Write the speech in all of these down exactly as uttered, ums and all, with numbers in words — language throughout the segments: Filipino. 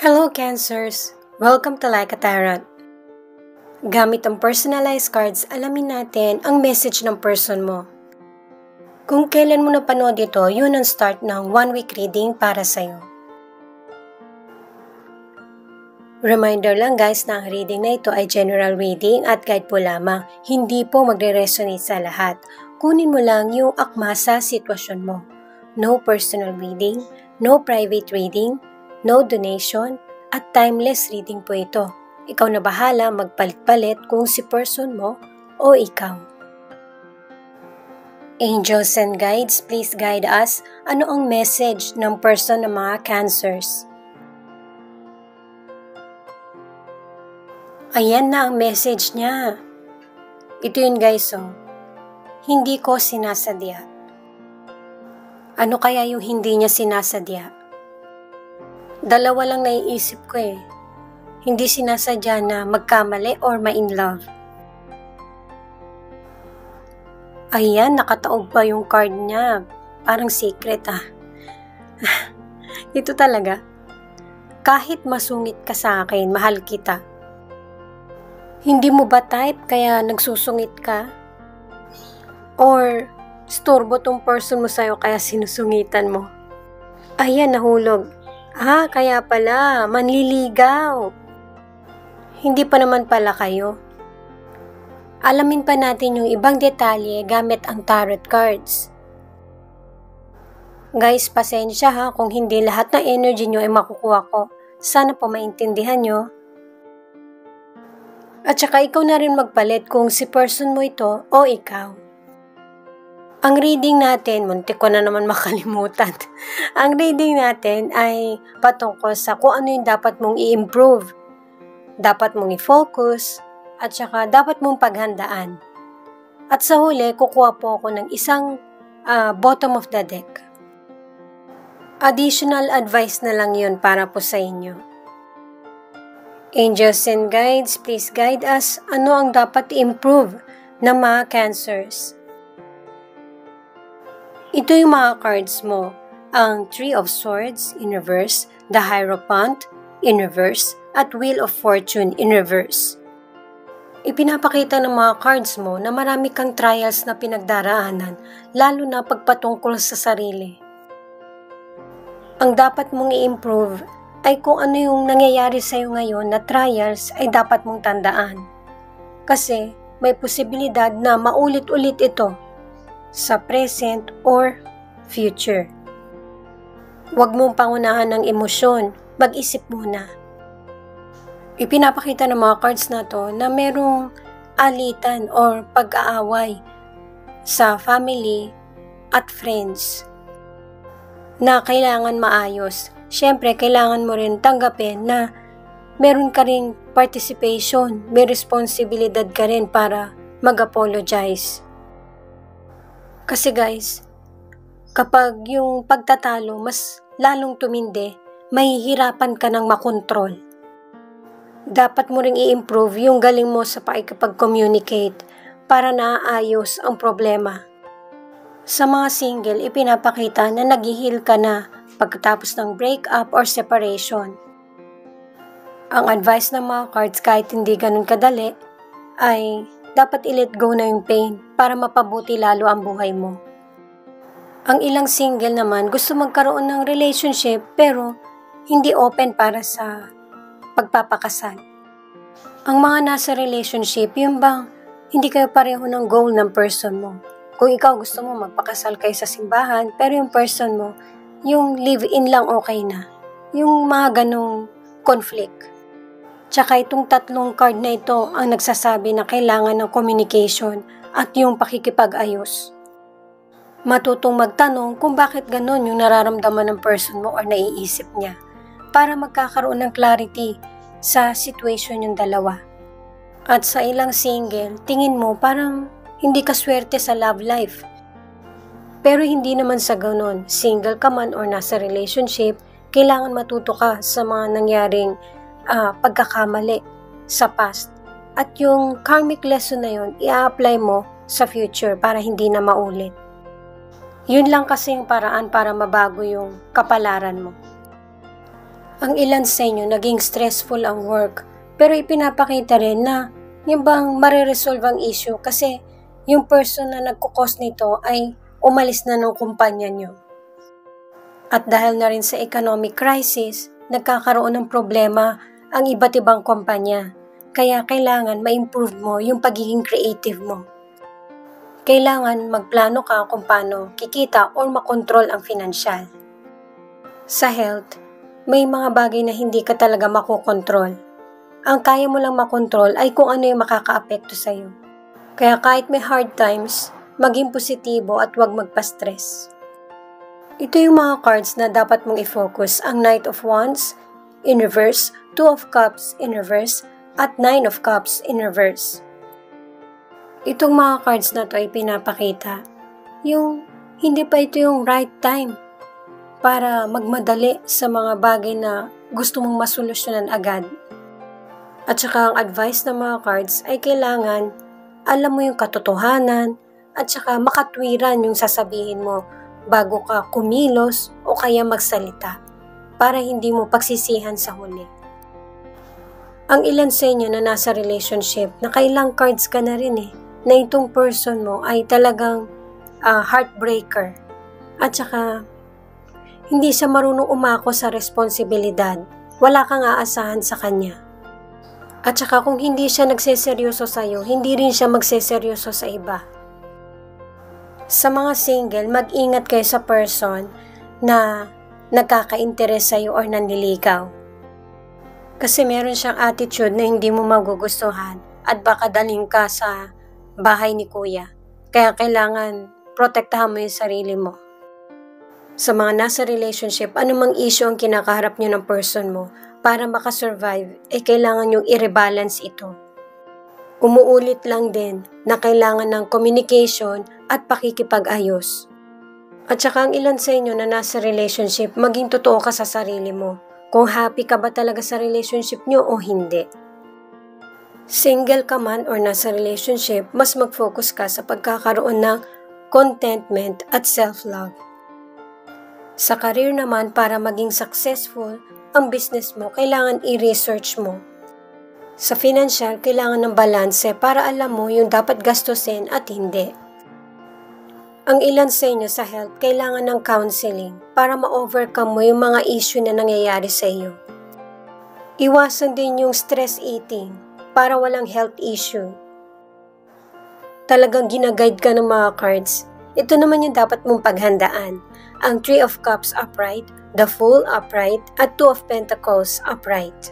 Hello Cancers! Welcome to Like a Tarot. Gamit ang personalized cards, alamin natin ang message ng person mo. Kung kailan mo napanood ito, yun ang start ng one week reading para sa'yo. Reminder lang guys na ang reading na ito ay general reading at guide po lamang, hindi po magre-resonate sa lahat. Kunin mo lang yung akma sa sitwasyon mo. No personal reading, no private reading, no donation, at timeless reading po ito. Ikaw na bahala magpalit-palit kung si person mo o ikaw. Angels and guides, please guide us. Ano ang message ng person ng mga Cancers? Ayan na ang message niya. Ito yun guys, oh. Hindi ko sinasadya. Ano kaya yung hindi niya sinasadya? Dalawa lang naiisip ko eh. Hindi sinasadya na magkamali or ma-in love. Ayan, nakataob pa yung card niya. Parang secret ah. Ito talaga. Kahit masungit ka sa akin, mahal kita. Hindi mo ba type kaya nagsusungit ka? Or storbo tong person mo sa'yo kaya sinusungitan mo? Ayan, nahulog. Ah, kaya pala, manliligaw. Hindi pa naman pala kayo. Alamin pa natin yung ibang detalye gamit ang tarot cards. Guys, pasensya ha kung hindi lahat ng energy nyo ay makukuha ko. Sana po maintindihan nyo. At saka ikaw na rin magpalit kung si person mo ito o ikaw. Ang reading natin, muntik ko na naman makalimutan. Ang reading natin ay patungkol sa kung ano yung dapat mong i-improve. Dapat mong i-focus at saka dapat mong paghandaan. At sa huli, kukuha po ako ng isang uh, bottom of the deck. Additional advice na lang yun para po sa inyo. Angels and guides, please guide us. Ano ang dapat i-improve ng mga Cancers? Ito yung mga cards mo, ang Three of Swords in reverse, the Hierophant in reverse, at Wheel of Fortune in reverse. Ipinapakita ng mga cards mo na marami kang trials na pinagdaraanan, lalo na pagpatungkol sa sarili. Ang dapat mong i-improve ay kung ano yung nangyayari sa iyo ngayon na trials ay dapat mong tandaan. Kasi may posibilidad na maulit-ulit ito sa present or future. Huwag mong pangunahan ng emosyon, mag-isip muna. Ipinapakita ng mga cards na to na merong alitan or pag-aaway sa family at friends na kailangan maayos. Siyempre, kailangan mo rin tanggapin na meron ka rin participation, may responsibilidad ka rin para mag-apologize. Kasi guys, kapag yung pagtatalo mas lalong tumindi, mahihirapan ka ng makontrol. Dapat mo ring i-improve yung galing mo sa pakikipag-communicate para naayos ang problema. Sa mga single, ipinapakita na nag-heal ka na pagkatapos ng breakup or separation. Ang advice ng mga cards kahit hindi ganun kadali ay dapat i-let go na yung pain para mapabuti lalo ang buhay mo. Ang ilang single naman gusto magkaroon ng relationship pero hindi open para sa pagpapakasal. Ang mga nasa relationship, yung bang hindi kayo pareho ng goal ng person mo. Kung ikaw gusto mo magpakasal kayo sa simbahan pero yung person mo, yung live-in lang okay na. Yung mga ganong conflict. Tsaka itong tatlong card na ito ang nagsasabi na kailangan ng communication at yung pakikipag-ayos. Matutong magtanong kung bakit ganon yung nararamdaman ng person mo or naiisip niya para magkakaroon ng clarity sa situation yung dalawa. At sa ilang single, tingin mo parang hindi ka swerte sa love life. Pero hindi naman sa ganon. Single ka man or nasa relationship, kailangan matuto ka sa mga nangyaring Uh, pagkakamali sa past. At yung karmic lesson na yun, i-apply mo sa future para hindi na maulit. Yun lang kasi yung paraan para mabago yung kapalaran mo. Ang ilan sa inyo naging stressful ang work, pero ipinapakita rin na yung bang mareresolve ang issue kasi yung person na nagkukos nito ay umalis na ng kumpanya nyo. At dahil na rin sa economic crisis, nagkakaroon ng problema ang iba't ibang kumpanya. Kaya kailangan ma-improve mo yung pagiging creative mo. Kailangan magplano ka kung paano kikita or makontrol ang financial. Sa health, may mga bagay na hindi ka talaga makokontrol. Ang kaya mo lang makontrol ay kung ano yung makakaapekto sa'yo. Kaya kahit may hard times, maging positibo at huwag magpa-stress. Ito yung mga cards na dapat mong i-focus. Ang Knight of Wands in reverse, Two of Cups in reverse, at Nine of Cups in reverse. Itong mga cards na to ay pinapakita yung hindi pa ito yung right time para magmadali sa mga bagay na gusto mong masolusyonan agad. At saka ang advice ng mga cards ay kailangan alam mo yung katotohanan at saka makatwiran yung sasabihin mo bago ka kumilos o kaya magsalita para hindi mo pagsisihan sa huli. Ang ilan sa inyo na nasa relationship, nakailang cards ka na rin eh, na itong person mo ay talagang uh, heartbreaker. At saka, hindi siya marunong umako sa responsibilidad. Wala kang aasahan sa kanya. At saka kung hindi siya nagseseryoso sa'yo, hindi rin siya magseseryoso sa iba. Sa mga single, mag-ingat kayo sa person na nagkaka-interest sa'yo or nanliligaw. Kasi meron siyang attitude na hindi mo magugustuhan at baka daling ka sa bahay ni kuya. Kaya kailangan protektahan mo yung sarili mo. Sa mga nasa relationship, anumang issue ang kinakaharap nyo ng person mo, para makasurvive, eh kailangan yung i-rebalance ito. Umuulit lang din na kailangan ng communication at pakikipag-ayos. At saka ang ilan sa inyo na nasa relationship, maging totoo ka sa sarili mo. Kung happy ka ba talaga sa relationship nyo o hindi. Single ka man or nasa relationship, mas mag-focus ka sa pagkakaroon ng contentment at self-love. Sa career naman, para maging successful ang business mo, kailangan i-research mo. Sa financial, kailangan ng balanse para alam mo yung dapat gastusin at hindi. Ang ilan sa inyo sa health, kailangan ng counseling para ma-overcome mo yung mga issue na nangyayari sa iyo. Iwasan din yung stress eating para walang health issue. Talagang ginaguide ka ng mga cards. Ito naman yung dapat mong paghandaan. Ang Three of Cups upright, the Fool upright, at Two of Pentacles upright.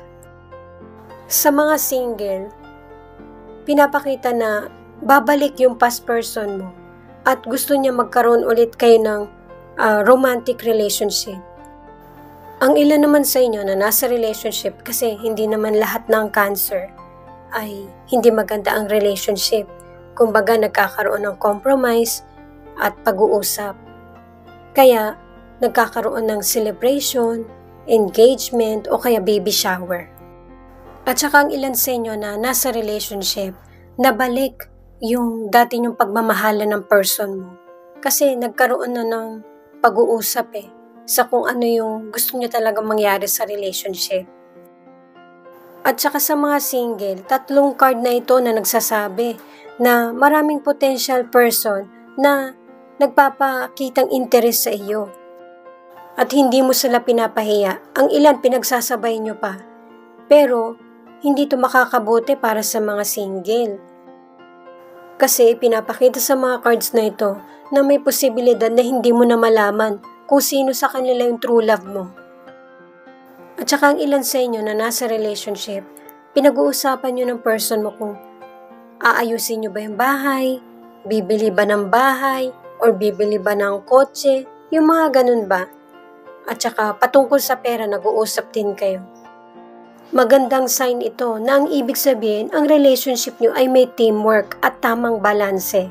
Sa mga single, pinapakita na babalik yung past person mo at gusto niya magkaroon ulit kayo ng uh, romantic relationship. Ang ilan naman sa inyo na nasa relationship, kasi hindi naman lahat ng cancer ay hindi maganda ang relationship. Kumbaga nagkakaroon ng compromise at pag-uusap. Kaya nagkakaroon ng celebration, engagement o kaya baby shower. At saka ang ilan sa inyo na nasa relationship, nabalik yung dati yung pagmamahalan ng person mo. Kasi nagkaroon na ng pag-uusap eh, sa kung ano yung gusto niyo talaga mangyari sa relationship. At saka sa mga single, tatlong card na ito na nagsasabi na maraming potential person na nagpapakitang interest sa iyo. At hindi mo sila pinapahiya. Ang ilan pinagsasabay nyo pa. Pero, hindi ito makakabuti para sa mga single. Kasi pinapakita sa mga cards na ito na may posibilidad na hindi mo na malaman kung sino sa kanila yung true love mo. At saka ang ilan sa inyo na nasa relationship, pinag-uusapan nyo ng person mo kung aayusin nyo ba yung bahay, bibili ba ng bahay, or bibili ba ng kotse, yung mga ganun ba. At saka patungkol sa pera, nag-uusap din kayo. Magandang sign ito na ang ibig sabihin, ang relationship nyo ay may teamwork at tamang balanse.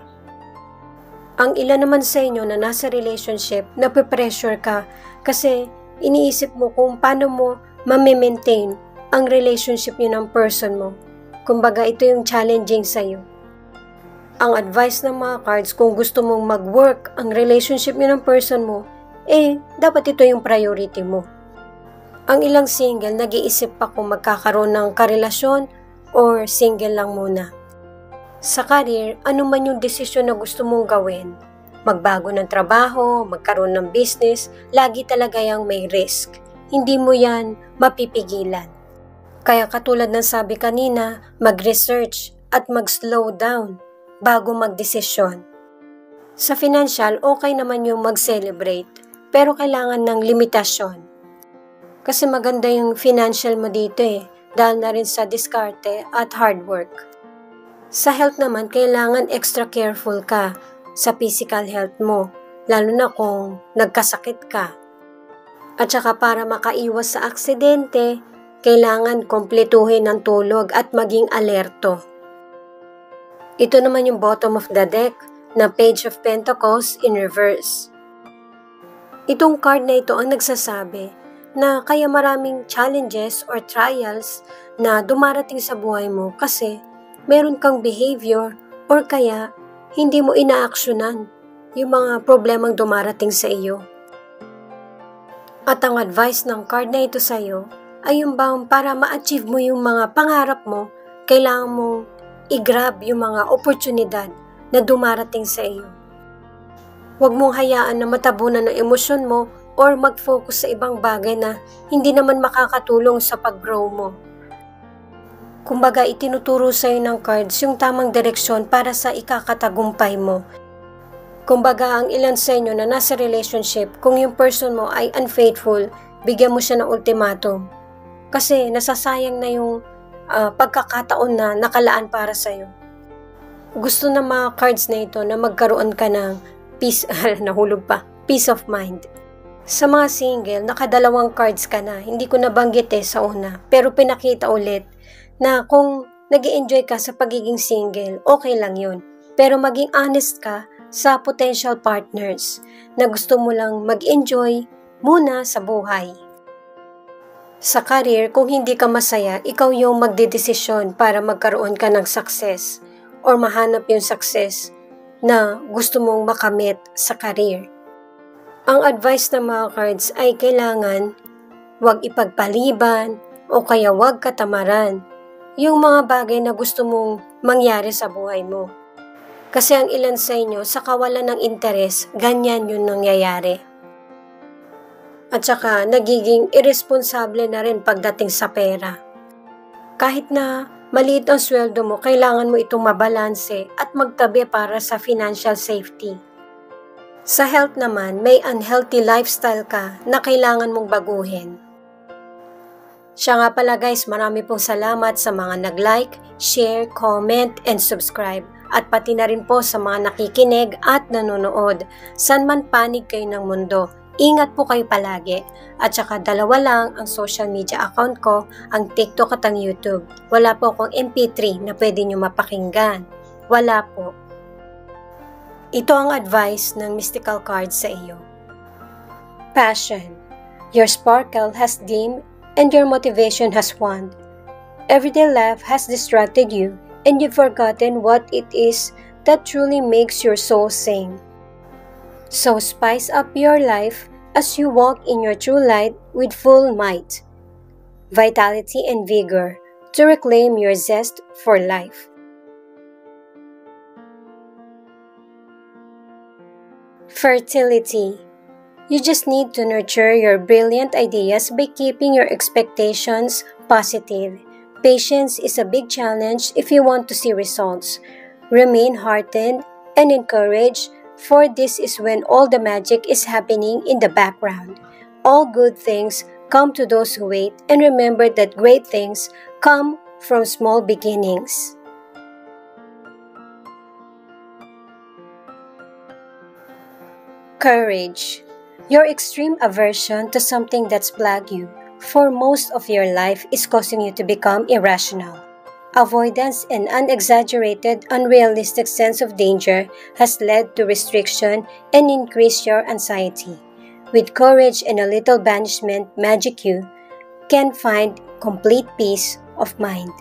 Ang ilan naman sa inyo na nasa relationship, nape-pressure ka kasi iniisip mo kung paano mo ma-maintain ang relationship nyo ng person mo. Kumbaga, ito yung challenging sa'yo. Ang advice ng mga cards, kung gusto mong mag-work ang relationship nyo ng person mo, eh, dapat ito yung priority mo. Ang ilang single nag-iisip pa kung magkakaroon ng karelasyon or single lang muna. Sa career, ano man yung desisyon na gusto mong gawin, magbago ng trabaho, magkaroon ng business, lagi talaga yung may risk. Hindi mo yan mapipigilan. Kaya katulad ng sabi kanina, mag-research at mag-slow down bago magdesisyon. Sa financial, okay naman yung mag-celebrate, pero kailangan ng limitasyon. Kasi maganda yung financial mo dito eh, dahil na rin sa diskarte at hard work. Sa health naman, kailangan extra careful ka sa physical health mo, lalo na kung nagkasakit ka. At saka para makaiwas sa aksidente, kailangan kompletuhin ang tulog at maging alerto. Ito naman yung bottom of the deck na Page of Pentacles in reverse. Itong card na ito ang nagsasabi na kaya maraming challenges or trials na dumarating sa buhay mo kasi meron kang behavior or kaya hindi mo inaaksyonan yung mga problemang dumarating sa iyo. At ang advice ng card na ito sa iyo ay yung bang para ma-achieve mo yung mga pangarap mo, kailangan mong i-grab yung mga oportunidad na dumarating sa iyo. Huwag mong hayaan na matabunan ng emosyon mo or mag-focus sa ibang bagay na hindi naman makakatulong sa pag-grow mo. Kumbaga, itinuturo sa'yo ng cards yung tamang direksyon para sa ikakatagumpay mo. Kumbaga, ang ilan sa inyo na nasa relationship, kung yung person mo ay unfaithful, bigyan mo siya ng ultimatum. Kasi nasasayang na yung uh, pagkakataon na nakalaan para sa'yo. Gusto ng mga cards na ito na magkaroon ka ng peace, nahulog pa, peace of mind. Sa mga single, nakadalawang cards ka na. Hindi ko nabanggit eh sa una. Pero pinakita ulit na kung nag-i-enjoy ka sa pagiging single, okay lang yun. Pero maging honest ka sa potential partners na gusto mo lang mag-enjoy muna sa buhay. Sa career, kung hindi ka masaya, ikaw yung magdedesisyon para magkaroon ka ng success or mahanap yung success na gusto mong makamit sa career. Ang advice ng mga cards ay kailangan huwag ipagpaliban o kaya huwag katamaran yung mga bagay na gusto mong mangyari sa buhay mo. Kasi ang ilan sa inyo, sa kawalan ng interes, ganyan yun nangyayari. At saka, nagiging irresponsable na rin pagdating sa pera. Kahit na maliit ang sweldo mo, kailangan mo itong mabalanse at magtabi para sa financial safety. Sa health naman, may unhealthy lifestyle ka na kailangan mong baguhin. Siya nga pala guys, marami pong salamat sa mga nag-like, share, comment, and subscribe. At pati na rin po sa mga nakikinig at nanonood. San man panig kayo ng mundo, ingat po kayo palagi. At saka dalawa lang ang social media account ko, ang TikTok at ang YouTube. Wala po akong M P three na pwede nyo mapakinggan. Wala po. Ito ang advice ng mystical cards sa iyo. Passion. Your sparkle has dimmed and your motivation has waned. Everyday life has distracted you and you've forgotten what it is that truly makes your soul sing. So spice up your life as you walk in your true light with full might, vitality and vigor to reclaim your zest for life. Fertility. You just need to nurture your brilliant ideas by keeping your expectations positive. Patience is a big challenge if you want to see results. Remain heartened and encouraged, for this is when all the magic is happening in the background. All good things come to those who wait, and remember that great things come from small beginnings. Courage. Your extreme aversion to something that's plagued you for most of your life is causing you to become irrational. Avoidance and unexaggerated, unrealistic sense of danger has led to restriction and increased your anxiety. With courage and a little banishment, Magic You can find complete peace of mind.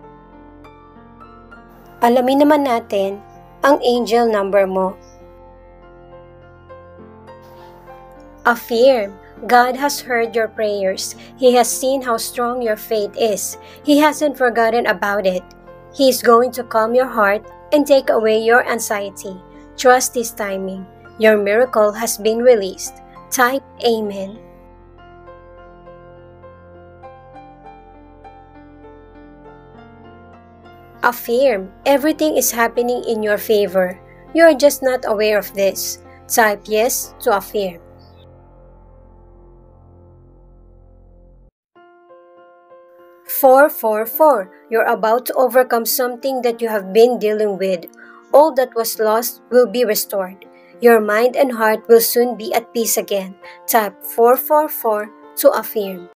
Alamin naman natin ang angel number mo. Affirm, God has heard your prayers. He has seen how strong your faith is. He hasn't forgotten about it. He is going to calm your heart and take away your anxiety. Trust His timing. Your miracle has been released. Type Amen. Affirm, everything is happening in your favor. You are just not aware of this. Type yes to affirm. four four four. You're about to overcome something that you have been dealing with. All that was lost will be restored. Your mind and heart will soon be at peace again. Type four four four to affirm.